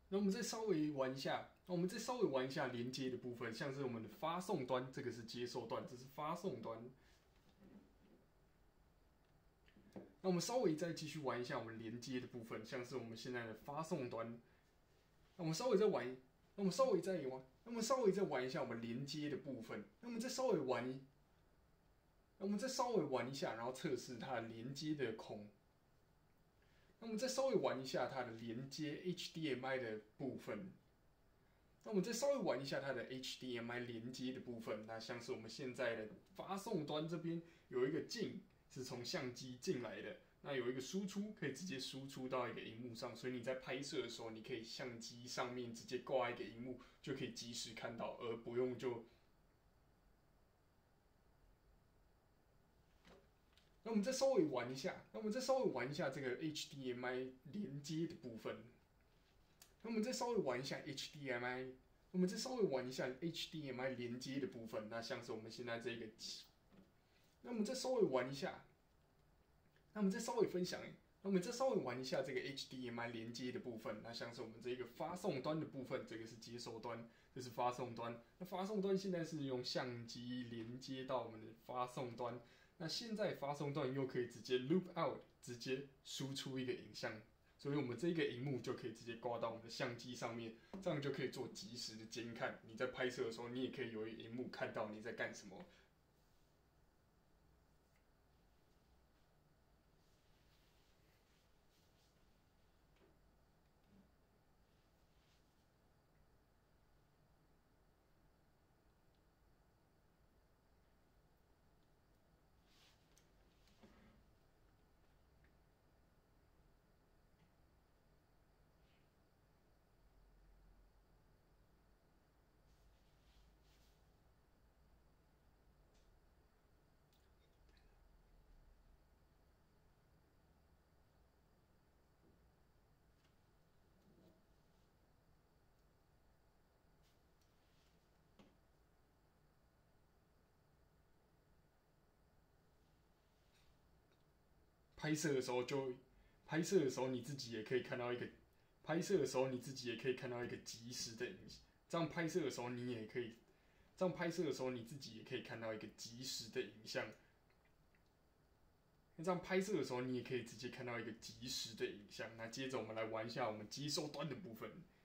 那我们再稍微玩一下，连接的部分，像是我们的发送端，这个是接收端，这是发送端。那我们稍微再继续玩一下我们连接的部分，像是我们现在的发送端。那我们稍微再玩，那我们稍微再玩一下我们连接的部分。那我们再稍微玩一下，然后测试它的连接的孔。那我们再稍微玩一下它的连接 HDMI 的部分。那我们再稍微玩一下它的 HDMI 连接的部分。那像是我们现在的发送端这边有一个镜是从相机进来的，那有一个输出可以直接输出到一个荧幕上，所以你在拍摄的时候，你可以相机上面直接挂一个荧幕，就可以及时看到，而不用就。那我们再稍微玩一下，这个 HDMI 连接的部分。那我们再稍微玩一下 HDMI， 连接的部分。那像是我们现在这个，那我们再稍微玩一下，那我们再稍微玩一下这个 HDMI 连接的部分。那像是我们这个发送端的部分，这个是接收端，这是发送端。那发送端现在是用相机连接到我们的发送端。那现在发送端又可以直接 loop out， 直接输出一个影像，所以我们这个荧幕就可以直接挂到我们的相机上面，这样就可以做即时的监看。你在拍摄的时候，你也可以有一个荧幕看到你在干什么。拍摄的时候你自己也可以看到一个即时的影像，这样拍摄的时候你自己也可以看到一个即时的影像。这样拍摄的时候，你也可以直接看到一个即时的影像。那接着我们来玩一下我们接收端的部分。